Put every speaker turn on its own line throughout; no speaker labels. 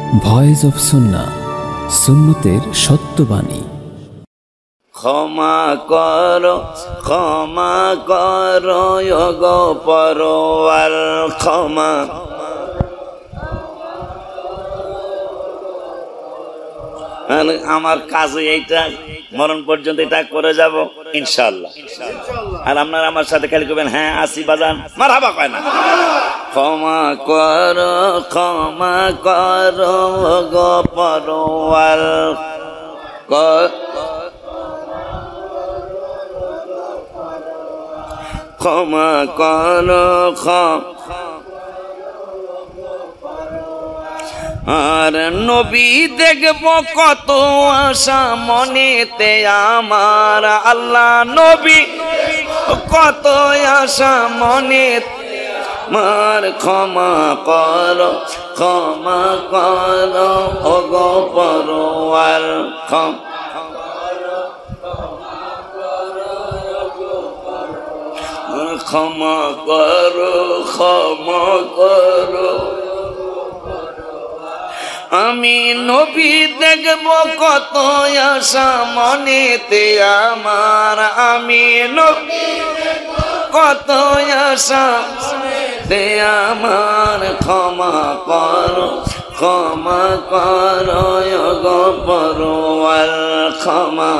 Voice of সুন্নাহ, সুন্নতের সত্যবাণী।
ক্ষমা করো গো পরওয়ার, ক্ষমা আমার কাজে এইটা মরণ পর্যন্ত এটা করে যাব ইনশাআল্লাহ। আর আপনারা আমার সাথে খালি করবেন হ্যাঁ আসি বাজান মারহাবা কয় না। ক্ষমা করো গো পরওয়ার, ক্ষমা করো আর নবী দেখব কত আশা মনেতে আমার, আল্লাহ নবী কত আশা মনে মার। ক্ষমা করো ওগো পরওয়ার, ক্ষমা করো আমি নবী দেখব কত আশা মনেতে আমার, আমি নবী কত আশা মনেতে আমার। ক্ষমা করো গো পরওয়ার, ক্ষমা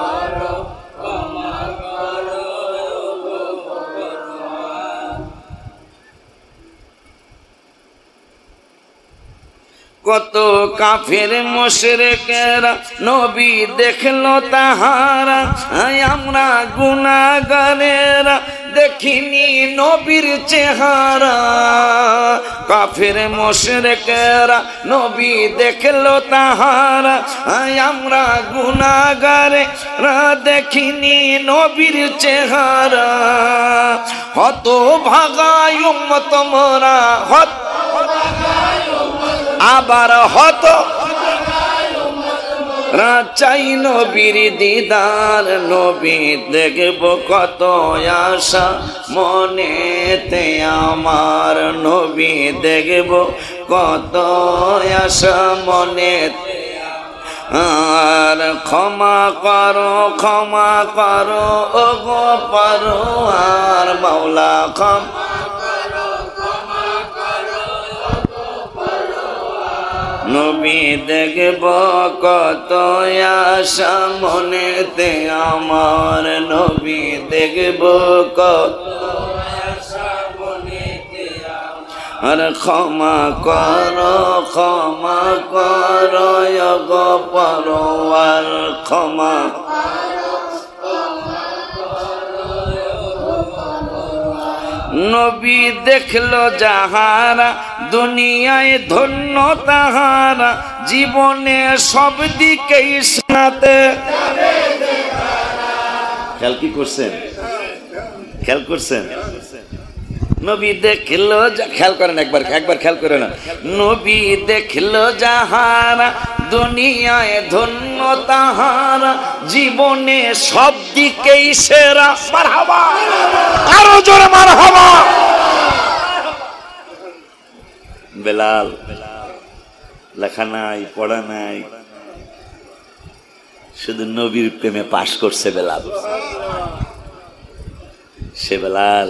কত কাফের মুশরিকেরা নবী দেখলো তাহারা, আমরা গুনাহগারেরা দেখিনি নবীর চেহারা। কাফের মুশরিকেরা নবী দেখলো তাহারা, আমরা গুনাহগারেরা দেখিনি নবীর চেহারা। হতভাগা উম্মত মোরা, আবার হত চাই নবীর দিদার, নবী দেখব কত আশা মনেতে আমার, নবী দেখব কত আশা মনেতে আর। ক্ষমা করো ওগো পরওয়ার মাওলা, নবী দেখব কত আশা মনেতে আমার, নবী দেখব কত আশা মনেতে আমার। ক্ষমা করো গো পরওয়ার, ক্ষমা নবী দেখলো যাহারা দুনিয়ায় ধন্য তাহারা, জীবনে সব দিকেই সাথে। খেয়াল কি করছেন? খেয়াল করছেন? নবী দেখলো, খেয়াল করেন একবার খেয়াল করে না। নবী দেখলো যাহারা দুনিয়ায় ধন্য তাহারা, জীবনে সব দিকেই সেরা। মারহাবা, আরো জোরে মারহাবা। বেলাল লেখা নাই, পড়া নাই, শুধু নবীর প্রেমে পাশ করছে বেলাল। সে বেলাল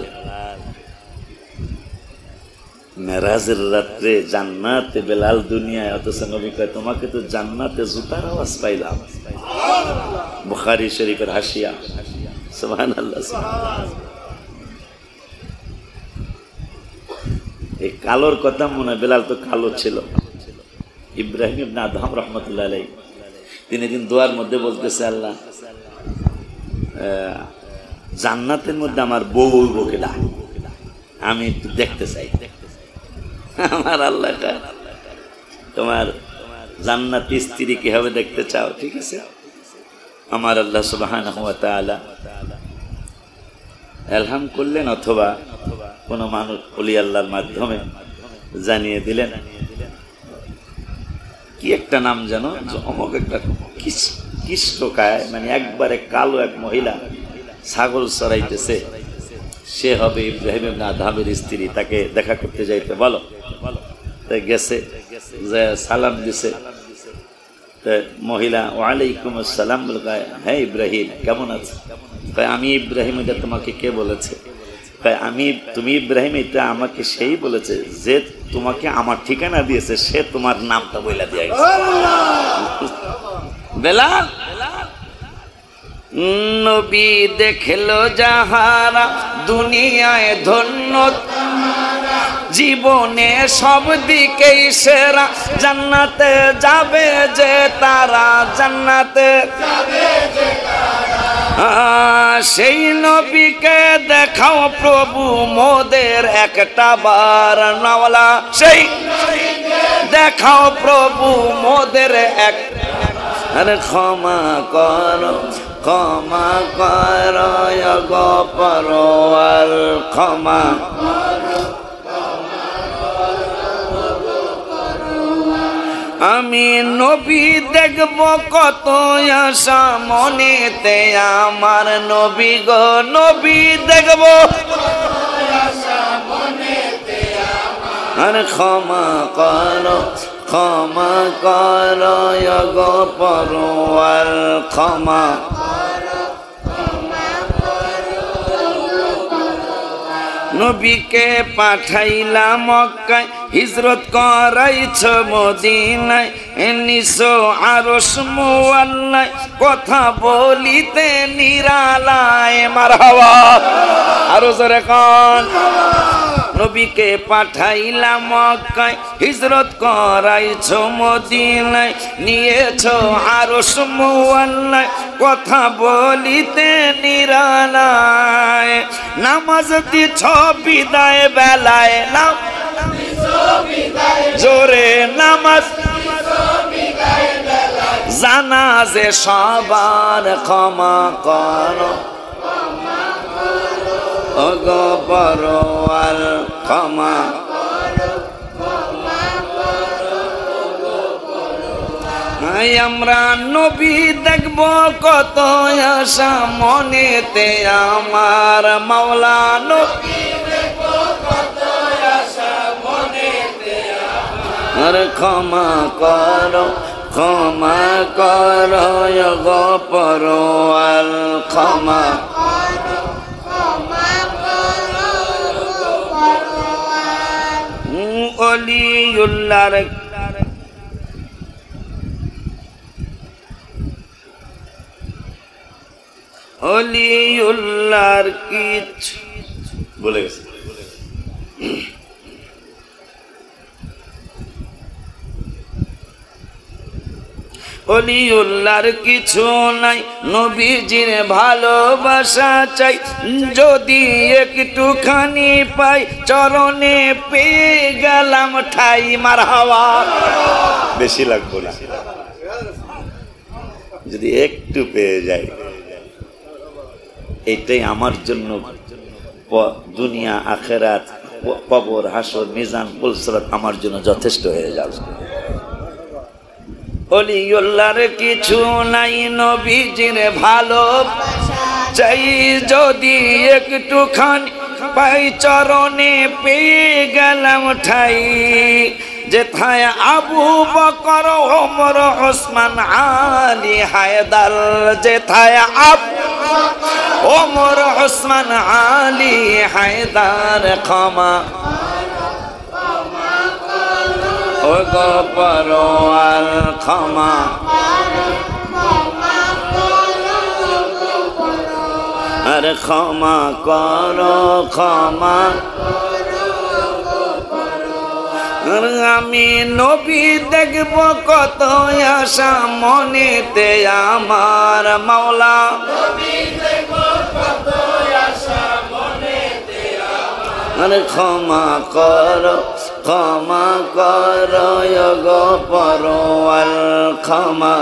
মেরাজের রাত্রে জান্নাতে বেলাল দুনিয়ায়, অথচ নবী কয় তোমাকে তো জান্নাতে জুতার আওয়াজ পাইলাম। বুখারী শরীফের হাসিয়া। সুবহানাল্লাহ। এই কালোর কথা মনে হয়, বেলাল তো কালো ছিল। ইব্রাহিম ইবনে আদহাম রহমতুল্লাহ আলাইহি তিনি দিন দোয়ার মধ্যে বলতেছে, আল্লাহ জান্নাতের মধ্যে আমার বউ বকেলা, আমি একটু দেখতে চাই। আমার আল্লাহ তোমার জান্নাতি স্ত্রী কিভাবে দেখতে চাও, ঠিক আছে। আমার আল্লাহ সুবহানাহু ওয়া তাআলা ইলহাম করলেন, অথবা কোন মানুষ ওলি আল্লাহর মাধ্যমে জানিয়ে দিলেন। কি একটা নাম যেন, অমুক একটা কিষ্টকায়, মানে একবারে কালো এক মহিলা ছাগল চড়াইতেছে, সে হবে ইব্রাহিম ইবনে আদহামের স্ত্রী, তাকে দেখা করতে যাইতে বলো। তাই গেছে, যে সালাম দিছে, তো মহিলা ওয়ালাইকুম আসসালাম বলে, হ্যাঁ ইব্রাহিম কেমন আছে? আমি ইব্রাহিম, এটা তোমাকে কে বলেছে? তুমি ইব্রাহিম, এটা আমাকে সেই বলেছে যে তোমাকে আমার ঠিকানা দিয়েছে, সে তোমার নামটা বইলা দিয়ে বেলাল। নবী দেখলো যাহারা দুনিয়ায় ধন্য, জীবনে সব দিকেই সেরা, জান্নাতে যাবে যে তারা, জান্নাতে সেই নবীকে দেখাও প্রভু মোদের একটা বার নাওয়ালা, সেই দেখাও প্রভু মোদের এক, আরে ক্ষমা কর ক্ষমা কর গো পরওয়ার, ক্ষমা আমি নবী দেখব কত আশা মনেতে আমার, নবী গো নবী দেখব, আর ক্ষমা কর ক্ষমা কর গো পরওয়ার, ক্ষমা নবীকে পাঠাইলাম মক্কায়, হিজরত করাইছ মদিনায়, নিছো আরশ মুআল্লায়, কথা বলিতে নিরালায়, মারহাবা আরো জোরে কান। নবীকে পাঠাইলাম মক্কায়, হিজরত করাইছ মদিনায়, নিয়েছ আরশ মুআল্লায়, কথা বলিতে নিরালায়, নামাজ দিছ বিদায় বেলায়, জোরে নামাজ জানাজে সবার, ক্ষমা করো ওগো পরওয়ার, ক্ষমা আমরা নবী দেখব কত আশা মনেতে আমার, মাওলা নবী দেখব কত আশা মনেতে আমার, ক্ষমা করো ক্ষমা করো গো পরওয়ার, ক্ষমা অলিউল্লাহর অলিউল্লাহর কিছু বলে গেছে, অলিউল্লাহর কিছু নাই, নবীজির ভালোবাসা চাই, যদি একটুখানি পাই চরণে পেয়ে গেলাম ঠাই, মারহাবা বেশি লাগবে না, যদি একটু পেয়ে যাই, এটাই আমার জন্য দুনিয়া আখেরাত কবর হাসর মিজান পুলসরাত আমার জন্য যথেষ্ট হয়ে যাবে। অলিউল্লাহর কিছু নাই, নবীজির ভালো চাই, যদি একটুখানি পাই চরণে পেয়ে গেলাম ঠাই, যেথায় আবু বকর ওমর ওসমান আলী হায়দার, যেথায় আবু ওমর ওসমান আলী হায়দার, ক্ষমা ও গো পরওয়ার, ক্ষমা আর ক্ষমা করো ক্ষমা, আমি নবী দেখব কত আশা মনেতে আমার, মাওলা আর ক্ষমা করো ক্ষমা করো গো পরওয়ার, ক্ষমা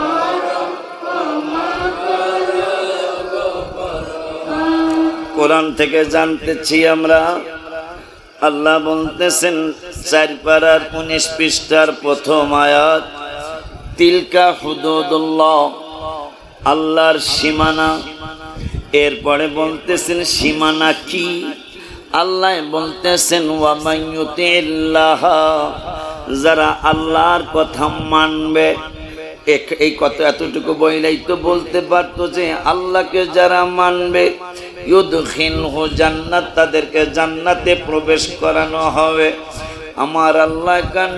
কোরআন থেকে জানতেছি আমরা, আল্লাহ বলতেছেন 4 পারার 19 পৃষ্ঠার প্রথম আয়াত, তিলকা হুদুদুল্লাহ, আল্লাহর সীমানা। এরপরে বলতেছেন সীমানা কি? আল্লাহ বলতেছেন ওয়া মান ইউতিল্লাহ যারা আল্লাহর কথা মানবে। এই কথা এতটুকু বইলেই তো বলতে পারতো যে আল্লাহকে যারা মানবে ইউদখিলহু জান্নাত, তাদেরকে জান্নাতে প্রবেশ করানো হবে। আমার আল্লাহ কেন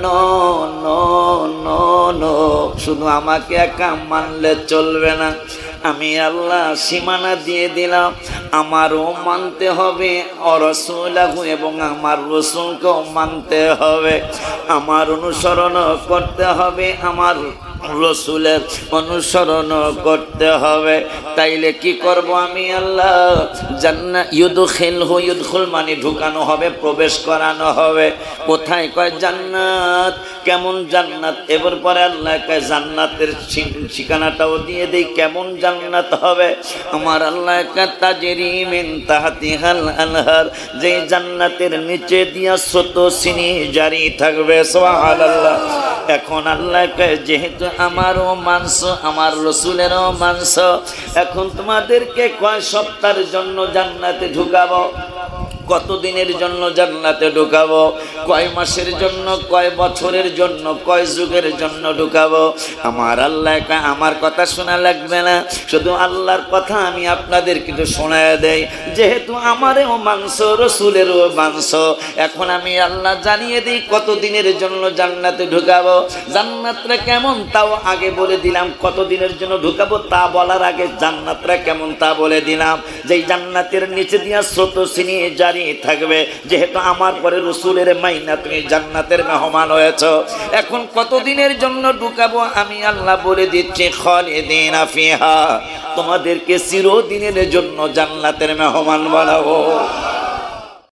শুধু আমাকে একা মানলে চলবে না, আমি আল্লাহ সীমানা দিয়ে দিলাম, আমারও মানতে হবে রাসূলাহু, এবং আমার রাসূলকেও মানতে হবে, আমার অনুসরণ করতে হবে, আমার রাসূলের অনুসরণ করতে হবে। তাইলে কি করব আমি আল্লাহ? জান্নাত ইউদখিলহু, ইউদখুল মানে ঢুকানো হবে, প্রবেশ করানো হবে। কোথায়? কয় জান্নাত। কেমন জান্নাত? এবার পরে আল্লাহ কয় জান্নাতের ঠিকানাটাও দিয়ে দেই, কেমন জান্নাত হবে। আমার আল্লাহ কয় তাজরি মিন তাহতিহাল আনহার, যে জান্নাতের নিচে দিয়া স্রোত সিনি জারি থাকবে। সুবহানাল্লাহ। এখন আল্লাহ কয় যেহেতু আমারও মাংস, আমার রসুলেরও মাংস, এখন তোমাদেরকে কয় সপ্তাহের জন্য জান্নাতে ঢুকাবো। কতদিনের জন্য জান্নাতে ঢুকাবো? কয় মাসের জন্য, কয় বছরের জন্য, কয় যুগের জন্য ঢুকাবো? আমার আল্লাহ কয় আমার কথা শোনা লাগবে না, শুধু আল্লাহর কথা আমি আপনাদের কিন্তু শোনায় দেই। যেহেতু আমারও মাংস, রসুলেরও মাংস, এখন আমি আল্লাহ জানিয়ে দিই কতদিনের জন্য জান্নাতে ঢুকাবো। জান্নাতটা কেমন তাও আগে বলে দিলাম, কতদিনের জন্য ঢুকাবো তা বলার আগে জান্নাতটা কেমন তা বলে দিলাম। যেই জান্নাতের নিচে দিয়া স্রোত সিনি জারি থাকবে, যেহেতু আমার পরে রসুলের মাইনা তুমি জান্নাতের মেহমান হয়েছ। এখন কতদিনের জন্য ঢুকাবো আমি আল্লাহ বলে দিচ্ছি, খালিদিনা ফিহা, তোমাদেরকে চিরদিনের জন্য জান্নাতের মেহমান বানাবো।